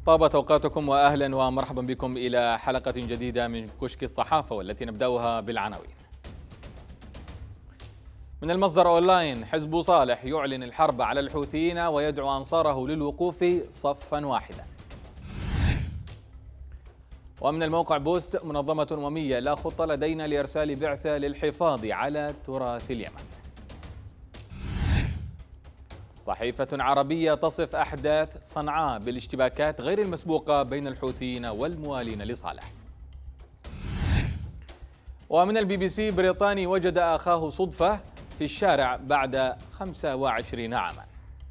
طابت أوقاتكم وأهلا ومرحبا بكم إلى حلقة جديدة من كشك الصحافة، والتي نبدأها بالعناوين. من المصدر أونلاين: حزب صالح يعلن الحرب على الحوثيين ويدعو أنصاره للوقوف صفا واحدا. ومن الموقع بوست: منظمة أممية: لا خطة لدينا لإرسال بعثة للحفاظ على تراث اليمن. صحيفة عربية تصف أحداث صنعاء بالاشتباكات غير المسبوقة بين الحوثيين والموالين لصالح. ومن البي بي سي: بريطاني وجد أخاه صدفة في الشارع بعد 25 عاما.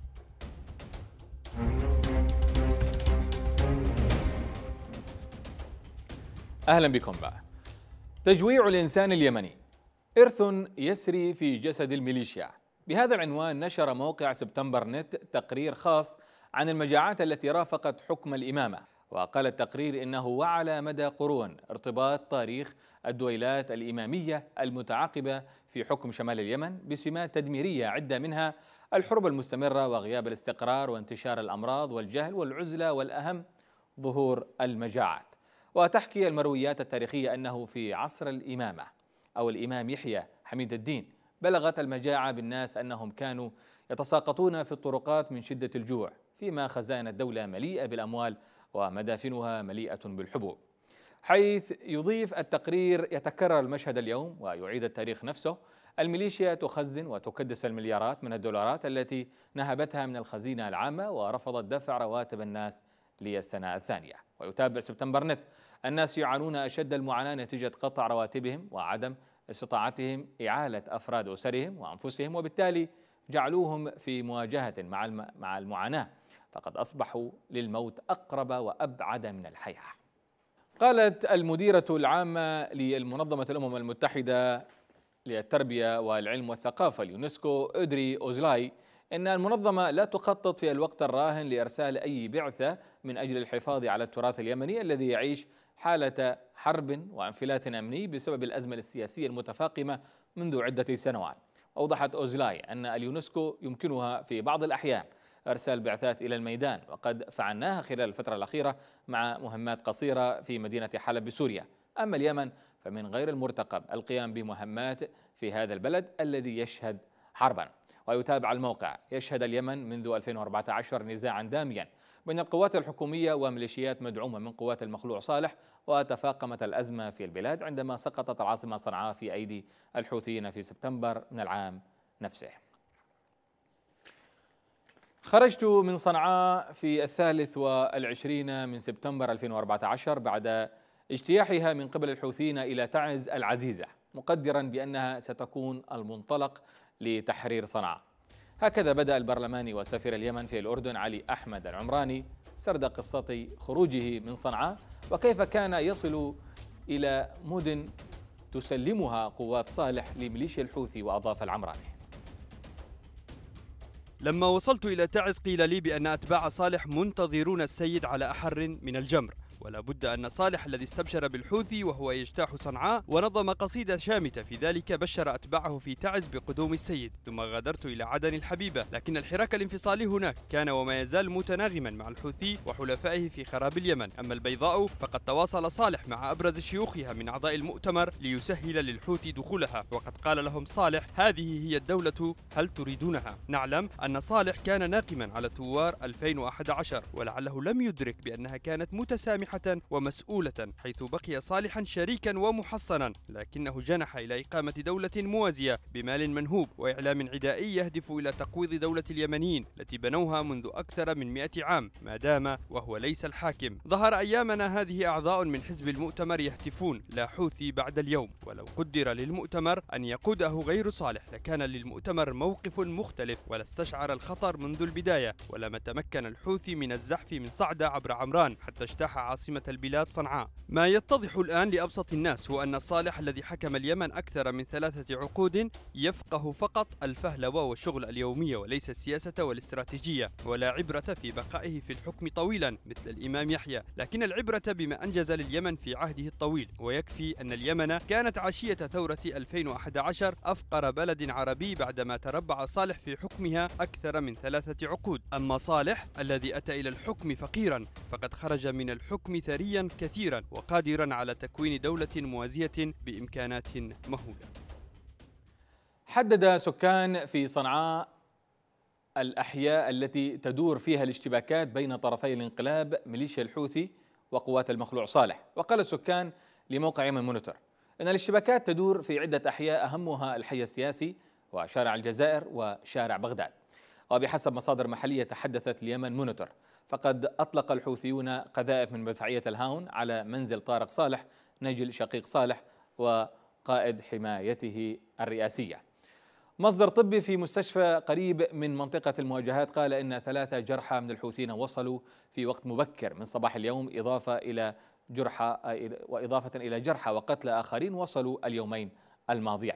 أهلا بكم بقى. تجويع الإنسان اليمني: إرث يسري في جسد الميليشيا. بهذا العنوان نشر موقع سبتمبر نت تقرير خاص عن المجاعات التي رافقت حكم الإمامة. وقال التقرير إنه وعلى مدى قرون ارتباط تاريخ الدويلات الإمامية المتعاقبة في حكم شمال اليمن بسمات تدميرية عدة، منها الحرب المستمرة وغياب الاستقرار وانتشار الأمراض والجهل والعزلة، والأهم ظهور المجاعات. وتحكي المرويات التاريخية أنه في عصر الإمامة أو الإمام يحيى حميد الدين بلغت المجاعة بالناس أنهم كانوا يتساقطون في الطرقات من شدة الجوع، فيما خزائن الدولة مليئة بالأموال ومدافنها مليئة بالحبوب. حيث يضيف التقرير: يتكرر المشهد اليوم ويعيد التاريخ نفسه. الميليشيا تخزن وتكدس المليارات من الدولارات التي نهبتها من الخزينة العامة ورفضت دفع رواتب الناس للسنة الثانية. ويتابع سبتمبر نت: الناس يعانون أشد المعاناة نتيجة قطع رواتبهم وعدم استطاعتهم إعالة أفراد أسرهم وأنفسهم، وبالتالي جعلوهم في مواجهة مع المعاناة، فقد أصبحوا للموت أقرب وأبعد من الحياة. قالت المديرة العامة للمنظمة الأمم المتحدة للتربية والعلم والثقافة اليونسكو أودري أوزلاي إن المنظمة لا تخطط في الوقت الراهن لإرسال أي بعثة من أجل الحفاظ على التراث اليمني الذي يعيش حالة حرب وانفلات أمني بسبب الأزمة السياسية المتفاقمة منذ عدة سنوات. أوضحت أوزلاي أن اليونسكو يمكنها في بعض الأحيان إرسال بعثات إلى الميدان، وقد فعلناها خلال الفترة الأخيرة مع مهمات قصيرة في مدينة حلب بسوريا. أما اليمن فمن غير المرتقب القيام بمهمات في هذا البلد الذي يشهد حربا. ويتابع الموقع: يشهد اليمن منذ 2014 نزاعا داميا بين القوات الحكومية وميليشيات مدعومة من قوات المخلوع صالح، وتفاقمت الأزمة في البلاد عندما سقطت العاصمة صنعاء في أيدي الحوثيين في سبتمبر من العام نفسه. خرجت من صنعاء في 23 من سبتمبر 2014 بعد اجتياحها من قبل الحوثيين إلى تعز العزيزة، مقدرا بأنها ستكون المنطلق لتحرير صنعاء. هكذا بدأ البرلماني وسفير اليمن في الأردن علي أحمد العمراني سرد قصة خروجه من صنعاء، وكيف كان يصل إلى مدن تسلمها قوات صالح لميليشيا الحوثي. وأضاف العمراني: لما وصلت إلى تعز قيل لي بأن أتباع صالح منتظرون السيد على أحر من الجمر، ولا بد أن صالح الذي استبشر بالحوثي وهو يجتاح صنعاء ونظم قصيدة شامتة في ذلك بشر أتباعه في تعز بقدوم السيد، ثم غادرت إلى عدن الحبيبة. لكن الحراك الانفصالي هناك كان وما يزال متناغما مع الحوثي وحلفائه في خراب اليمن. أما البيضاء فقد تواصل صالح مع أبرز شيوخها من أعضاء المؤتمر ليسهل للحوثي دخولها، وقد قال لهم صالح: هذه هي الدولة، هل تريدونها؟ نعلم أن صالح كان ناقما على ثوار 2011، ولعله لم يدرك بأنها كانت متسامحة ومسؤولة، حيث بقي صالحا شريكا ومحصنا، لكنه جنح إلى إقامة دولة موازية بمال منهوب وإعلام عدائي يهدف إلى تقويض دولة اليمنيين التي بنوها منذ أكثر من 100 عام ما دام وهو ليس الحاكم. ظهر أيامنا هذه أعضاء من حزب المؤتمر يهتفون: لا حوثي بعد اليوم. ولو قدر للمؤتمر أن يقوده غير صالح لكان للمؤتمر موقف مختلف، ولا استشعر الخطر منذ البداية، ولما تمكن الحوثي من الزحف من صعدة عبر عمران حتى اجتاح عاصمة عاصمة البلاد صنعاء. ما يتضح الآن لأبسط الناس هو أن صالح الذي حكم اليمن أكثر من 3 عقود يفقه فقط الفهلوة والشغل اليومي وليس السياسة والاستراتيجية، ولا عبرة في بقائه في الحكم طويلا مثل الإمام يحيى، لكن العبرة بما أنجز لليمن في عهده الطويل. ويكفي أن اليمن كانت عشية ثورة 2011 أفقر بلد عربي بعدما تربع صالح في حكمها أكثر من 3 عقود. أما صالح الذي أتى إلى الحكم فقيرا فقد خرج من الحكم ثريا كثيرا وقادرا على تكوين دولة موازية بإمكانات مهولة. حدد سكان في صنعاء الأحياء التي تدور فيها الاشتباكات بين طرفي الانقلاب ميليشيا الحوثي وقوات المخلوع صالح. وقال السكان لموقع يمن مونيتور إن الاشتباكات تدور في عدة أحياء أهمها الحي السياسي وشارع الجزائر وشارع بغداد. وبحسب مصادر محلية تحدثت ليمن مونيتور فقد أطلق الحوثيون قذائف من مدفعية الهاون على منزل طارق صالح نجل شقيق صالح وقائد حمايته الرئاسية. مصدر طبي في مستشفى قريب من منطقة المواجهات قال إن 3 جرحى من الحوثيين وصلوا في وقت مبكر من صباح اليوم إضافة إلى جرحى وقتلى آخرين وصلوا اليومين الماضيين.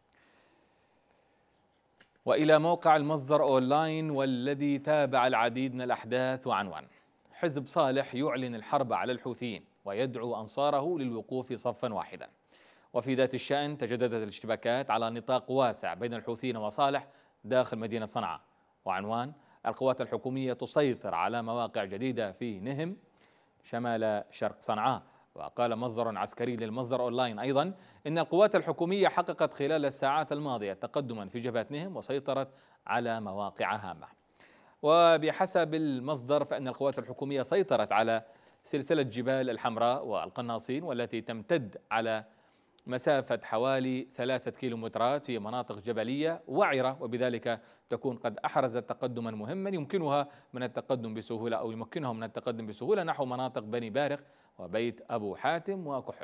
وإلى موقع المصدر أونلاين والذي تابع العديد من الأحداث وعنوان: حزب صالح يعلن الحرب على الحوثيين ويدعو أنصاره للوقوف صفا واحدا. وفي ذات الشأن تجددت الاشتباكات على نطاق واسع بين الحوثيين وصالح داخل مدينة صنعاء. وعنوان: القوات الحكومية تسيطر على مواقع جديدة في نهم شمال شرق صنعاء. وقال مصدر عسكري للمصدر أونلاين أيضا إن القوات الحكومية حققت خلال الساعات الماضية تقدما في جبهة نهم وسيطرت على مواقع هامة. وبحسب المصدر فإن القوات الحكومية سيطرت على سلسلة جبال الحمراء والقناصين والتي تمتد على مسافة حوالي 3 كيلومترات في مناطق جبلية وعرة، وبذلك تكون قد أحرزت تقدما مهما يمكنهم من التقدم بسهولة نحو مناطق بني بارق وبيت أبو حاتم وكحل.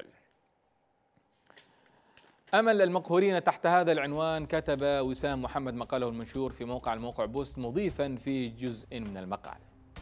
أمل المقهورين تحت هذا العنوان كتب وسام محمد مقاله المنشور في الموقع بوست مضيفا في جزء من المقال: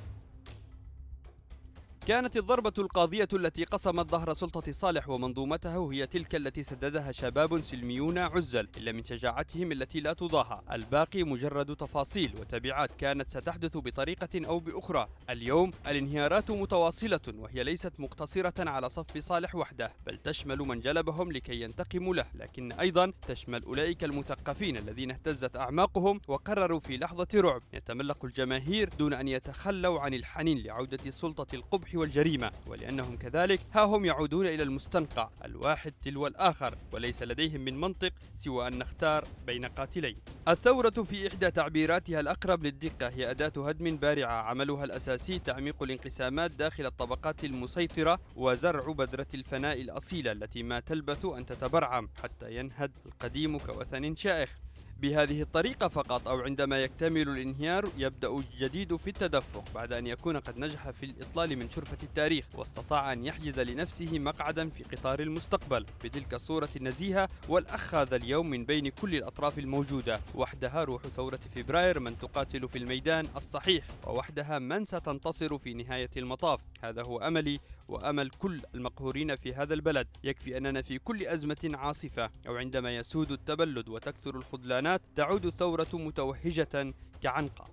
كانت الضربة القاضية التي قصمت ظهر سلطة صالح ومنظومته هي تلك التي سددها شباب سلميون عزل، إلا من شجاعتهم التي لا تضاهى. الباقي مجرد تفاصيل وتبعات كانت ستحدث بطريقة أو بأخرى. اليوم الانهيارات متواصلة وهي ليست مقتصرة على صف صالح وحده، بل تشمل من جلبهم لكي ينتقموا له، لكن أيضا تشمل أولئك المثقفين الذين اهتزت أعماقهم وقرروا في لحظة رعب يتملق الجماهير دون أن يتخلوا عن الحنين لعودة سلطة القبح والجريمة، ولأنهم كذلك ها هم يعودون إلى المستنقع الواحد تلو الآخر، وليس لديهم من منطق سوى أن نختار بين قاتلين. الثورة في إحدى تعبيراتها الأقرب للدقة هي أداة هدم بارعة عملها الأساسي تعميق الانقسامات داخل الطبقات المسيطرة وزرع بذرة الفناء الأصيلة التي ما تلبث أن تتبرعم حتى ينهد القديم كوثن شائخ. بهذه الطريقة فقط أو عندما يكتمل الانهيار يبدأ الجديد في التدفق بعد أن يكون قد نجح في الإطلال من شرفة التاريخ واستطاع أن يحجز لنفسه مقعدا في قطار المستقبل بتلك الصورة النزيهة والأخذ اليوم من بين كل الأطراف الموجودة. وحدها روح ثورة فبراير من تقاتل في الميدان الصحيح، ووحدها من ستنتصر في نهاية المطاف. هذا هو أملي وأمل كل المقهورين في هذا البلد. يكفي أننا في كل أزمة عاصفة أو عندما يسود التبلد وتكثر الخذلانات تعود الثورة متوهجة كعنقاء.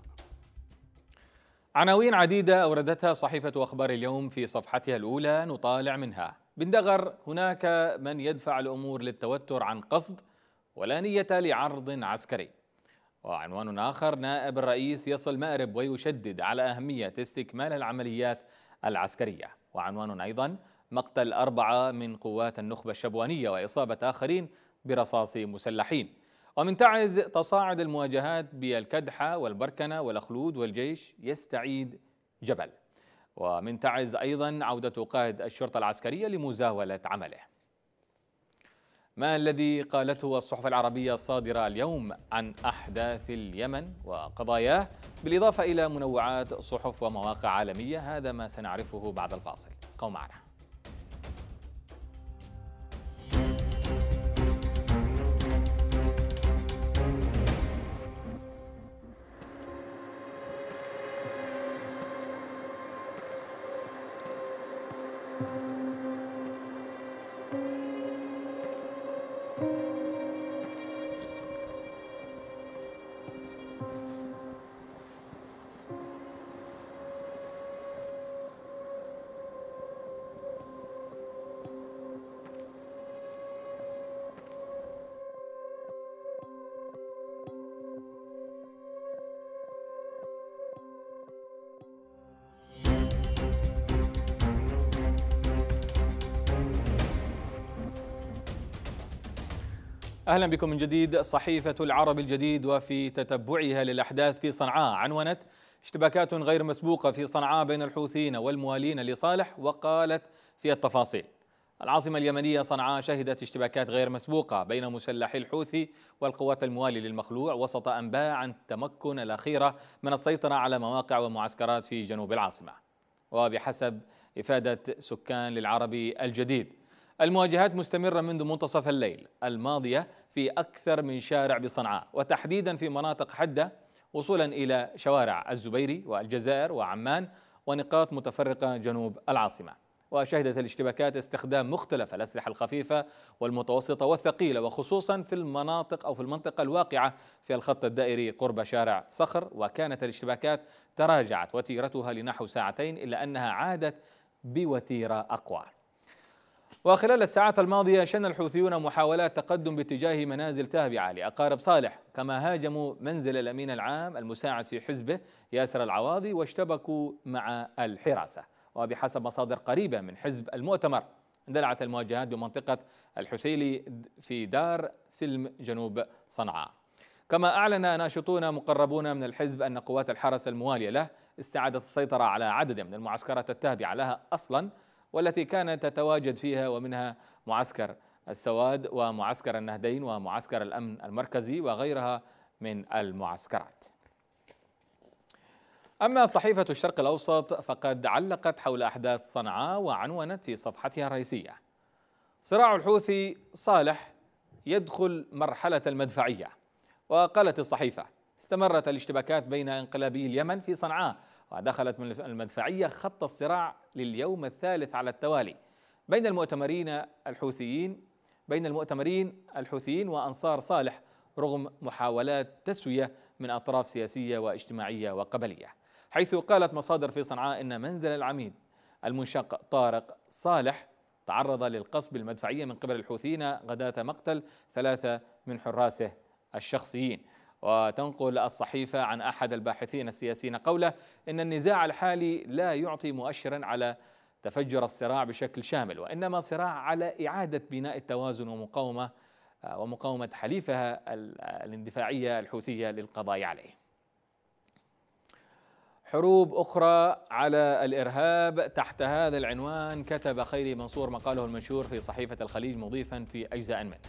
عناوين عديدة أوردتها صحيفة أخبار اليوم في صفحتها الأولى نطالع منها: بندغر هناك من يدفع الأمور للتوتر عن قصد ولا نية لعرض عسكري. وعنوان آخر: نائب الرئيس يصل مأرب ويشدد على أهمية استكمال العمليات العسكرية. وعنوان أيضا: مقتل 4 من قوات النخبة الشبوانية وإصابة آخرين برصاص مسلحين. ومن تعز: تصاعد المواجهات بالكدحة والبركنة والأخلود والجيش يستعيد جبل. ومن تعز أيضا: عودة قائد الشرطة العسكرية لمزاولة عمله. ما الذي قالته الصحف العربية الصادرة اليوم عن أحداث اليمن وقضاياه، بالإضافة إلى منوعات صحف ومواقع عالمية؟ هذا ما سنعرفه بعد الفاصل، بقوا معنا. أهلا بكم من جديد. صحيفة العرب الجديد وفي تتبعها للأحداث في صنعاء عنونت اشتباكات غير مسبوقة في صنعاء بين الحوثيين والموالين لصالح، وقالت في التفاصيل: العاصمة اليمنية صنعاء شهدت اشتباكات غير مسبوقة بين مسلحي الحوثي والقوات الموالية للمخلوع وسط أنباء عن التمكن الأخيرة من السيطرة على مواقع ومعسكرات في جنوب العاصمة. وبحسب إفادة سكان للعربي الجديد، المواجهات مستمرة منذ منتصف الليل الماضية في أكثر من شارع بصنعاء، وتحديدا في مناطق حدة وصولا إلى شوارع الزبيري والجزائر وعمان ونقاط متفرقة جنوب العاصمة. وشهدت الاشتباكات استخدام مختلف الأسلحة الخفيفة والمتوسطة والثقيلة، وخصوصا في المنطقة الواقعة في الخط الدائري قرب شارع صخر. وكانت الاشتباكات تراجعت وتيرتها لنحو ساعتين، إلا أنها عادت بوتيرة أقوى. وخلال الساعات الماضية شن الحوثيون محاولات تقدم باتجاه منازل تابعة لأقارب صالح، كما هاجموا منزل الأمين العام المساعد في حزبه ياسر العواضي واشتبكوا مع الحراسة. وبحسب مصادر قريبة من حزب المؤتمر، اندلعت المواجهات بمنطقة الحسيلي في دار سلم جنوب صنعاء. كما أعلن ناشطون مقربون من الحزب أن قوات الحرس الموالية له استعادت السيطرة على عدد من المعسكرات التابعة لها أصلا والتي كانت تتواجد فيها، ومنها معسكر السواد ومعسكر النهدين ومعسكر الأمن المركزي وغيرها من المعسكرات. أما صحيفة الشرق الأوسط فقد علقت حول أحداث صنعاء وعنونت في صفحتها الرئيسية: صراع الحوثي صالح يدخل مرحلة المدفعية. وقالت الصحيفة: استمرت الاشتباكات بين انقلابي اليمن في صنعاء، ودخلت من المدفعية خط الصراع لليوم الثالث على التوالي بين المؤتمرين الحوثيين وأنصار صالح، رغم محاولات تسوية من أطراف سياسية واجتماعية وقبلية. حيث قالت مصادر في صنعاء إن منزل العميد المنشق طارق صالح تعرض للقصف بالمدفعية من قبل الحوثيين غداة مقتل 3 من حراسه الشخصيين. وتنقل الصحيفة عن أحد الباحثين السياسيين قوله إن النزاع الحالي لا يعطي مؤشرا على تفجر الصراع بشكل شامل، وإنما صراع على إعادة بناء التوازن ومقاومة حليفها الاندفاعية الحوثية للقضاء عليه. حروب أخرى على الإرهاب تحت هذا العنوان كتب خيري منصور مقاله المنشور في صحيفة الخليج، مضيفا في أجزاء منه: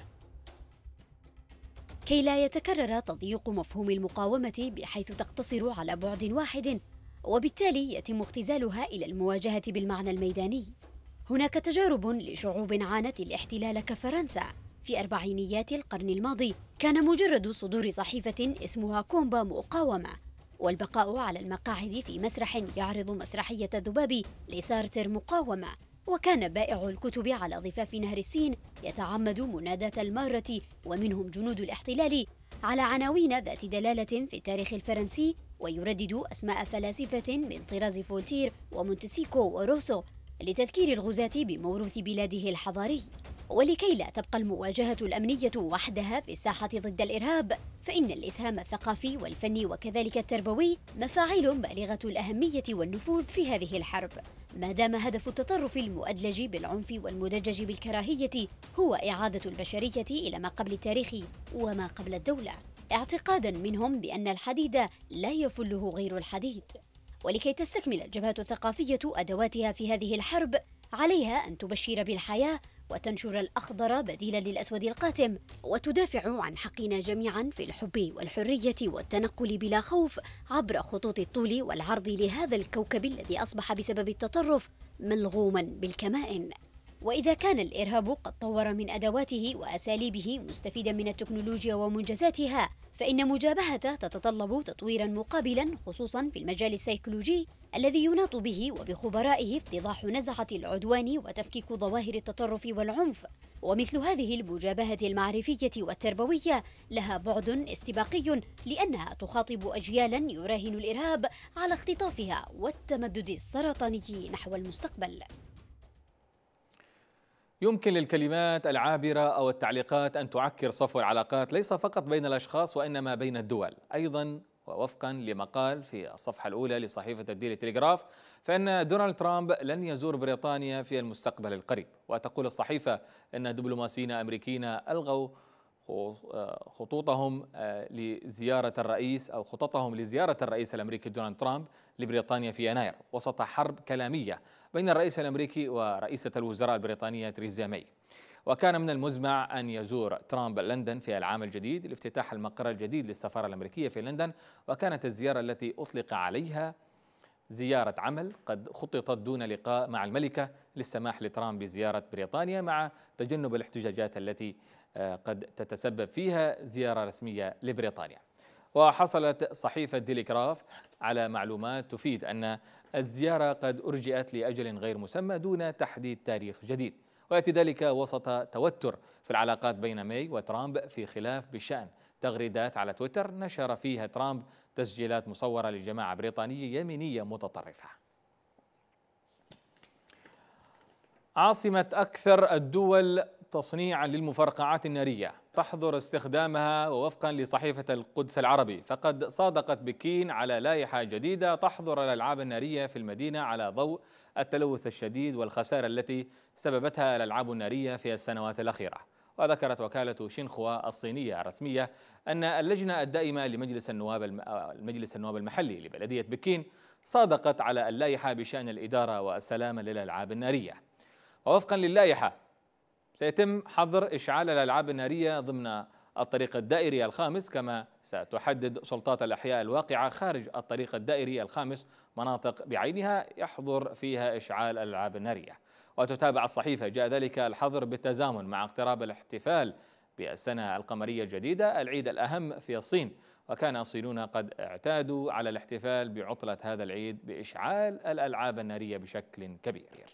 كي لا يتكرر تضييق مفهوم المقاومة بحيث تقتصر على بعد واحد وبالتالي يتم اختزالها إلى المواجهة بالمعنى الميداني. هناك تجارب لشعوب عانت الاحتلال كفرنسا في أربعينيات القرن الماضي كان مجرد صدور صحيفة اسمها كومبا مقاومة والبقاء على المقاعد في مسرح يعرض مسرحية الذباب لسارتر مقاومة. وكان بائع الكتب على ضفاف نهر السين يتعمد مناداة المارة ومنهم جنود الاحتلال على عناوين ذات دلالة في التاريخ الفرنسي، ويردد أسماء فلاسفة من طراز فولتير ومونتسيكو وروسو لتذكير الغزاة بموروث بلاده الحضاري. ولكي لا تبقى المواجهة الأمنية وحدها في الساحة ضد الإرهاب، فإن الإسهام الثقافي والفني وكذلك التربوي مفاعيل بالغة الأهمية والنفوذ في هذه الحرب، ما دام هدف التطرف المؤدلج بالعنف والمدجج بالكراهية هو إعادة البشرية إلى ما قبل التاريخ وما قبل الدولة، اعتقادا منهم بأن الحديد لا يفله غير الحديد. ولكي تستكمل الجبهة الثقافية أدواتها في هذه الحرب، عليها أن تبشر بالحياة وتنشر الأخضر بديلا للأسود القاتم، وتدافع عن حقنا جميعا في الحب والحرية والتنقل بلا خوف عبر خطوط الطول والعرض لهذا الكوكب الذي أصبح بسبب التطرف ملغوما بالكمائن. وإذا كان الإرهاب قد طور من أدواته وأساليبه مستفيدا من التكنولوجيا ومنجزاتها، فإن مجابهته تتطلب تطويرا مقابلا، خصوصا في المجال السيكولوجي الذي يناط به وبخبرائه افتضاح نزعة العدوان وتفكيك ظواهر التطرف والعنف. ومثل هذه المجابهة المعرفية والتربوية لها بعد استباقي، لأنها تخاطب أجيالا يراهن الإرهاب على اختطافها والتمدد السرطاني نحو المستقبل. يمكن للكلمات العابرة أو التعليقات أن تعكر صفو العلاقات ليس فقط بين الأشخاص وإنما بين الدول أيضا. ووفقا لمقال في الصفحة الأولى لصحيفة الديلي تلغراف، فإن دونالد ترامب لن يزور بريطانيا في المستقبل القريب. وتقول الصحيفة أن دبلوماسيين أمريكيين ألغوا خطوطهم لزيارة الرئيس أو خططهم لزيارة الرئيس الأمريكي دونالد ترامب لبريطانيا في يناير وسط حرب كلامية بين الرئيس الأمريكي ورئيسة الوزراء البريطانية تريزا ماي. وكان من المزمع أن يزور ترامب لندن في العام الجديد لافتتاح المقر الجديد للسفارة الأمريكية في لندن، وكانت الزيارة التي أطلق عليها زيارة عمل قد خططت دون لقاء مع الملكة للسماح لترامب بزيارة بريطانيا مع تجنب الاحتجاجات التي قد تتسبب فيها زيارة رسمية لبريطانيا. وحصلت صحيفة ديليغراف على معلومات تفيد أن الزيارة قد أرجئت لأجل غير مسمى دون تحديد تاريخ جديد، ويأتي ذلك وسط توتر في العلاقات بين ماي وترامب في خلاف بشأن تغريدات على تويتر نشر فيها ترامب تسجيلات مصورة لجماعة بريطانية يمينية متطرفة. عاصمة أكثر الدول تصنيعا للمفرقعات النارية تحظر استخدامها، ووفقا لصحيفة القدس العربي فقد صادقت بكين على لائحة جديدة تحظر الألعاب النارية في المدينة على ضوء التلوث الشديد والخسائر التي سببتها الألعاب النارية في السنوات الأخيرة. وذكرت وكالة شينخوا الصينية الرسمية أن اللجنة الدائمة لمجلس النواب المحلي لبلدية بكين صادقت على اللائحة بشأن الإدارة والسلامة للألعاب النارية. ووفقا للائحة سيتم حظر إشعال الألعاب النارية ضمن الطريق الدائري الخامس، كما ستحدد سلطات الأحياء الواقعة خارج الطريق الدائري الخامس مناطق بعينها يحظر فيها إشعال الألعاب النارية. وتتابع الصحيفة جاء ذلك الحظر بالتزامن مع اقتراب الاحتفال بالسنة القمرية الجديدة العيد الأهم في الصين، وكان الصينيون قد اعتادوا على الاحتفال بعطلة هذا العيد بإشعال الألعاب النارية بشكل كبير.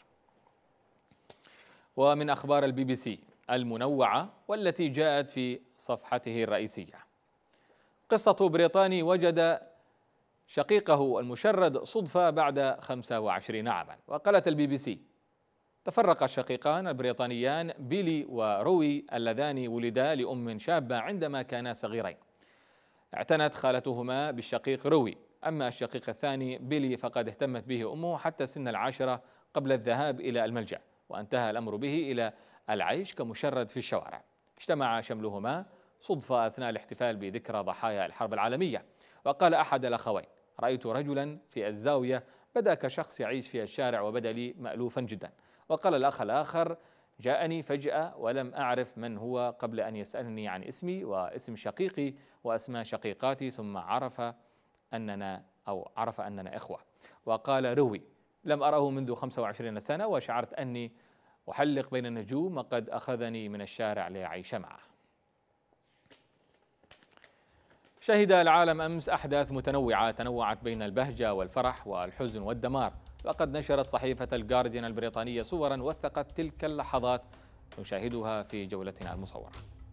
ومن أخبار البي بي سي المنوعة والتي جاءت في صفحته الرئيسية، قصة بريطاني وجد شقيقه المشرد صدفة بعد 25 عاما. وقالت البي بي سي: تفرق الشقيقان البريطانيان بيلي وروي اللذان ولدا لأم شابة عندما كانا صغيرين. اعتنت خالتهما بالشقيق روي، أما الشقيق الثاني بيلي فقد اهتمت به أمه حتى سن 10 قبل الذهاب إلى الملجأ، وانتهى الأمر به إلى العيش كمشرد في الشوارع. اجتمع شملهما صدفة أثناء الاحتفال بذكرى ضحايا الحرب العالمية. وقال أحد الأخوين: رأيت رجلا في الزاوية بدا كشخص يعيش في الشارع وبدا لي مألوفا جدا. وقال الأخ الآخر: جاءني فجأة ولم أعرف من هو قبل أن يسألني عن اسمي واسم شقيقي وأسماء شقيقاتي، ثم عرف أننا إخوة. وقال روي: لم أره منذ 25 سنة وشعرت أني أحلق بين النجوم وقد أخذني من الشارع لأعيش معه. شهد العالم أمس أحداث متنوعة تنوعت بين البهجة والفرح والحزن والدمار. وقد نشرت صحيفة الجارديان البريطانية صورا وثقت تلك اللحظات نشاهدها في جولتنا المصورة.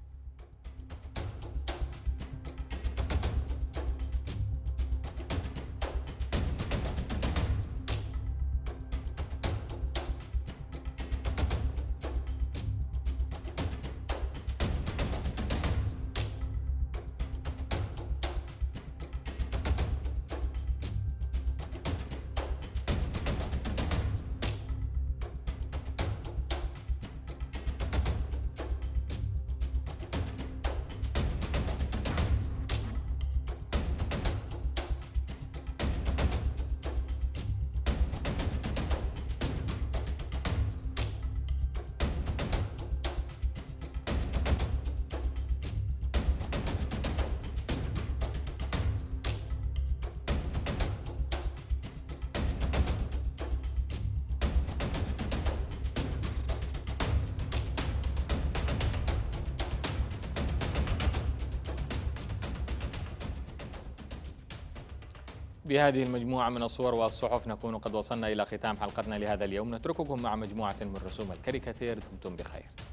بهذه المجموعة من الصور والصحف نكون قد وصلنا إلى ختام حلقتنا لهذا اليوم. نترككم مع مجموعة من رسوم الكاريكاتير. دمتم بخير.